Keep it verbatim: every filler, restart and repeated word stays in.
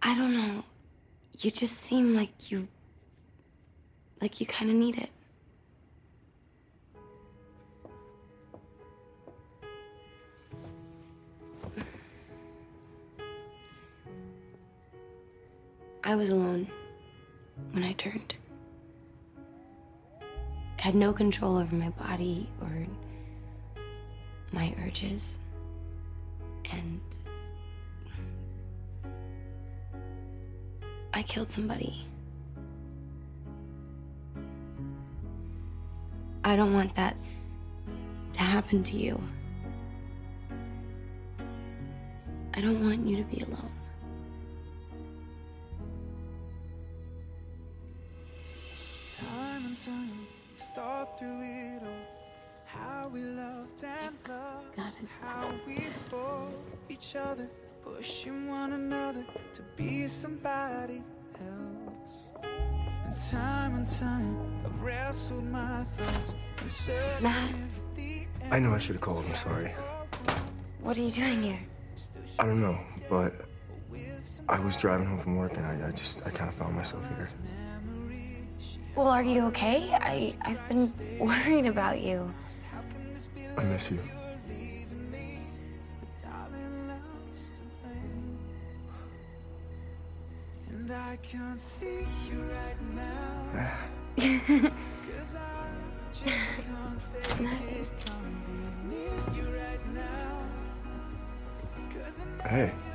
I don't know. You just seem like you... like you kind of need it. I was alone when I turned. I had no control over my body or my urges. And I killed somebody. I don't want that to happen to you. I don't want you to be alone. Time and time, thought through it all, how we loved and loved, Got it. how we for each other, pushing one another to be somebody else. And time and time, I've wrestled my thoughts and certain Matt. if the I know I should have called. I'm sorry. What are you doing here? I don't know, but I was driving home from work and I, I just, I kind of found myself here. Well, are you okay? I, I've been worried about you. I miss you. And I can't see you right now. Cause I just can't fake it. Can't be near you right now. 'Cause I know Hey.